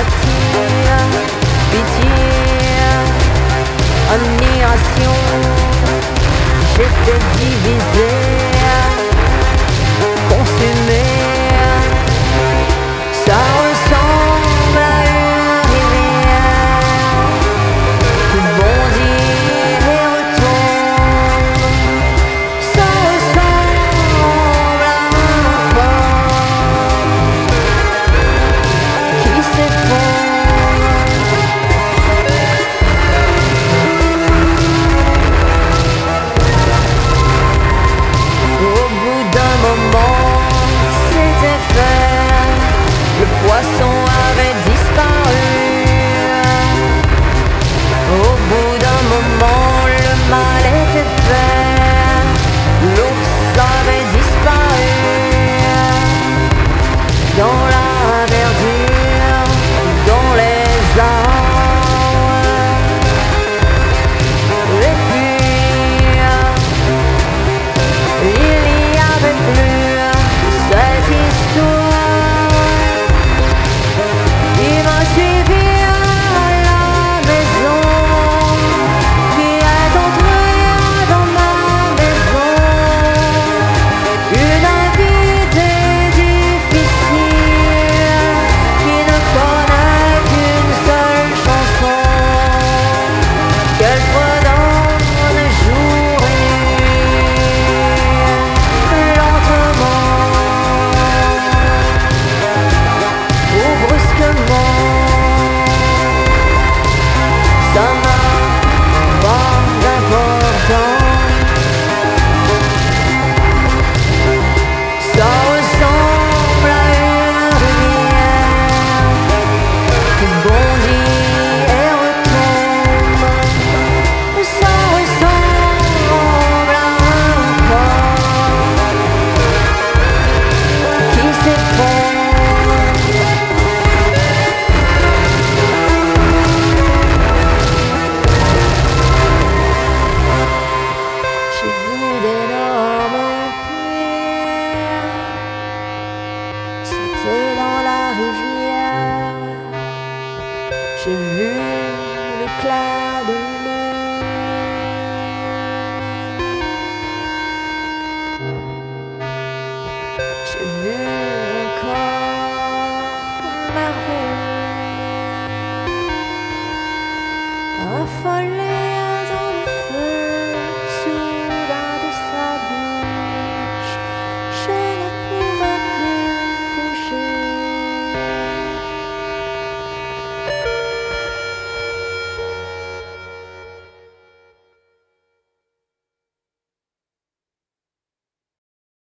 attire pitié, admiration. J'étais divisé, consumé. Ça ressemble à une rivière qui bondit et retombe. Ça ressemble à un corps qui s'effondre. Au bout d'un moment, c'était fait. Le poisson avait disparu. Au bout d'un moment, le mal était fait. L'ours avait disparu. Dans la verdure, dans les arbres. Et puis, il n'y avait plus cette histoire. Il m'a suivi à la maison, qui est entré dans ma maison. Une invitée difficile qui ne connaît qu'une seule chanson, qu'elle fredonne jour et nuit, lentement ou brusquement. Ça n'a pas d'importance. Ça ressemble à une rivière qui bondit et retombe. Ça ressemble à un corps qui s'effondre. J'ai vu d'énormes pierres sauter dans la rivière. J'ai vu l'éclat de lune. J'ai vu